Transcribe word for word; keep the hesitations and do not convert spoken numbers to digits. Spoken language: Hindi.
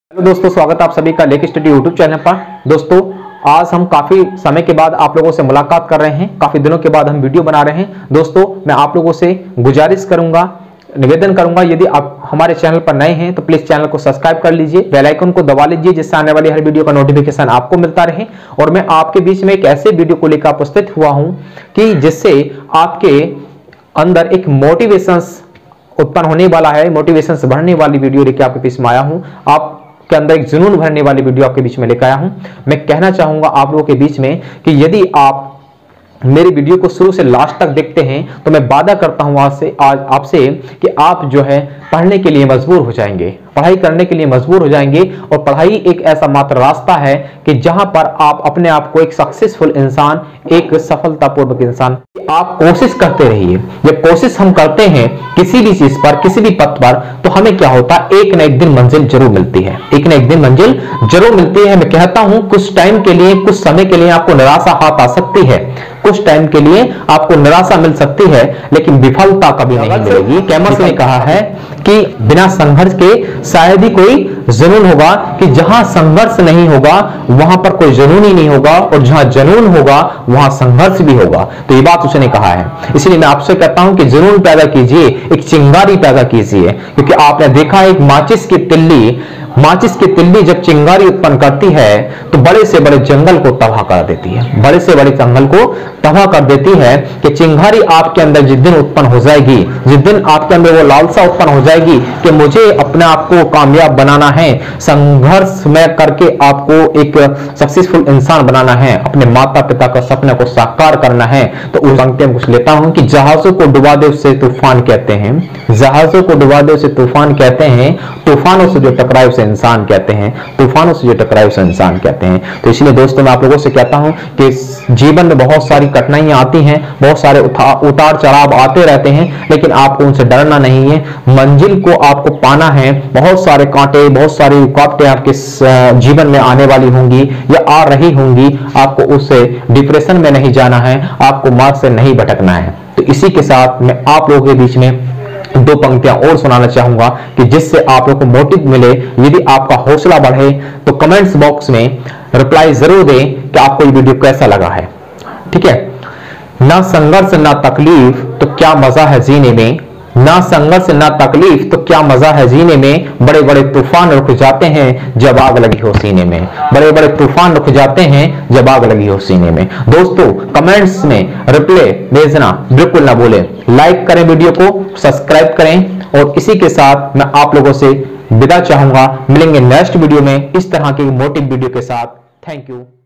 हेलो दोस्तों, स्वागत है आप सभी का लेक स्टडी यूट्यूब चैनल पर। दोस्तों, आज हम काफी समय के बाद आप लोगों से मुलाकात कर रहे हैं, काफी दिनों के बाद हम वीडियो बना रहे हैं। दोस्तों, मैं आप लोगों से गुजारिश करूंगा, निवेदन करूंगा, यदि आप हमारे चैनल पर नए हैं तो प्लीज चैनल को सब्सक्राइब कर लीजिए, बेल आइकन को दबा लीजिए, जिससे आने वाली हर वीडियो का नोटिफिकेशन आपको मिलता रहे। और मैं आपके बीच में एक ऐसे वीडियो को लेकर उपस्थित हुआ हूं कि जिससे आपके अंदर एक मोटिवेशन उत्पन्न होने वाला है, मोटिवेशन बढ़ने वाली वीडियो लेकर आपके बीच में आया हूं। आप के अंदर एक जुनून भरने वाली वीडियो आपके बीच में लेकर आया हूं। मैं कहना चाहूंगा आप लोगों के बीच में कि यदि आप मेरी वीडियो को शुरू से लास्ट तक देखते हैं तो मैं वादा करता हूं आज से आज आपसे कि आप जो है पढ़ने के लिए मजबूर हो जाएंगे, पढ़ाई करने के लिए मजबूर हो जाएंगे। और पढ़ाई एक ऐसा मात्र रास्ता है कि जहां पर आप अपने आप को एक सक्सेसफुल इंसान, एक सफलतापूर्वक इंसान, आप कोशिश करते रहिए। जब कोशिश हम करते हैं किसी भी चीज पर, किसी भी पथ पर, तो हमें क्या होता है, एक न एक दिन मंजिल जरूर मिलती है, एक न एक दिन मंजिल जरूर मिलती है। मैं कहता हूं कुछ टाइम के लिए, कुछ समय के लिए आपको निराशा हाथ आ सकती है, कुछ टाइम के लिए आपको निराशा मिल सकती है, लेकिन विफलता कभी नहीं मिलेगी। कैमस ने कहा है कि बिना संघर्ष के शायद ही कोई जुनून होगा, कि जहां संघर्ष नहीं होगा वहां पर कोई जुनून ही नहीं होगा, और जहां जुनून होगा वहां संघर्ष भी होगा। तो ये बात उसने कहा है, इसलिए मैं आपसे कहता हूं कि जुनून पैदा कीजिए, एक चिंगारी पैदा कीजिए। क्योंकि आपने देखा है एक माचिस की तिल्ली माचिस की तिल्ली जब चिंगारी उत्पन्न करती है तो बड़े से बड़े जंगल को तबाह कर देती है, बड़े से बड़े जंगल को तबाह कर देती है। कि चिंगारी आपके अंदर जिस दिन उत्पन्न हो जाएगी, जिस दिन आपके अंदर वो लालसा उत्पन्न हो जाएगी कि मुझे अपने आप को कामयाब बनाना है, संघर्ष में करके आपको एक सक्सेसफुल इंसान बनाना है, अपने माता पिता का सपने को साकार करना है, तो उस पंक्ति में कुछ लेता हूं कि जहाजों को डुबा दे उसे तूफान कहते हैं, जहाजों को डुबा दे उसे तूफान कहते हैं, तूफानों से जो टकराए उसे इंसान कहते हैं, तूफानों से जो टकराए उसे इंसान कहते हैं। तो इसलिए दोस्तों, मैं आप लोगों से कहता हूं कि जीवन में बहुत सारी कठिनाइयां आती हैं, बहुत सारे उतार चढ़ाव आते रहते हैं, लेकिन आपको उनसे डरना नहीं है। मंजिल को आपको पाना है। बहुत सारे कांटे, बहुत सारी रुकावटें आपके जीवन में आने वाली होंगी या आ रही होंगी, आपको उससे डिप्रेशन में नहीं जाना है, आपको मार्ग से नहीं भटकना है। तो इसी के साथ मैं आप लोगों के बीच में दो पंक्तियां और सुनाना चाहूंगा कि जिससे आप लोगों को मोटिव मिले। यदि आपका हौसला बढ़े तो कमेंट्स बॉक्स में रिप्लाई जरूर दें कि आपको ये वीडियो कैसा लगा है। ठीक है। ना संघर्ष ना तकलीफ तो क्या मजा है जीने में, ना संघर्ष ना तकलीफ तो क्या मजा है जीने में, बड़े बड़े तूफान रुक जाते हैं जब आग लगी हो सीने में, बड़े बड़े तूफान रुक जाते हैं जब आग लगी हो सीने में। दोस्तों, कमेंट्स में रिप्लाई भेजना बिल्कुल ना भूलें, लाइक करें, वीडियो को सब्सक्राइब करें। और इसी के साथ मैं आप लोगों से विदा चाहूंगा। मिलेंगे नेक्स्ट वीडियो में इस तरह की मोटिव वीडियो के साथ। Thank you.